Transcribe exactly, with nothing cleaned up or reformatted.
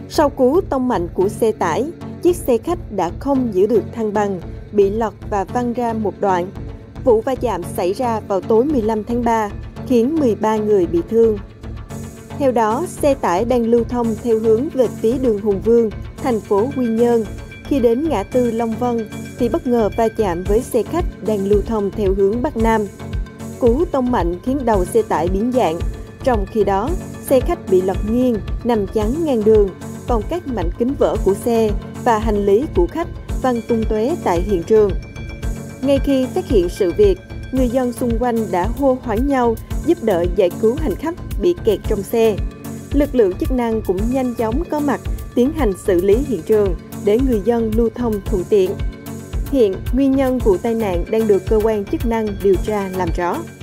Sau cú tông mạnh của xe tải, chiếc xe khách đã không giữ được thăng bằng, bị lật và văng ra một đoạn. Vụ va chạm xảy ra vào tối mười lăm tháng ba, khiến mười ba người bị thương. Theo đó, xe tải đang lưu thông theo hướng về phía đường Hùng Vương, thành phố Quy Nhơn. Khi đến ngã tư Long Vân thì bất ngờ va chạm với xe khách đang lưu thông theo hướng Bắc Nam. Cú tông mạnh khiến đầu xe tải biến dạng. Trong khi đó, xe khách bị lật nghiêng, nằm chắn ngang đường, còn các mảnh kính vỡ của xe và hành lý của khách văng tung tóe tại hiện trường. Ngay khi phát hiện sự việc, người dân xung quanh đã hô hoán nhau giúp đỡ giải cứu hành khách bị kẹt trong xe. Lực lượng chức năng cũng nhanh chóng có mặt tiến hành xử lý hiện trường để người dân lưu thông thuận tiện. Hiện, nguyên nhân vụ tai nạn đang được cơ quan chức năng điều tra làm rõ.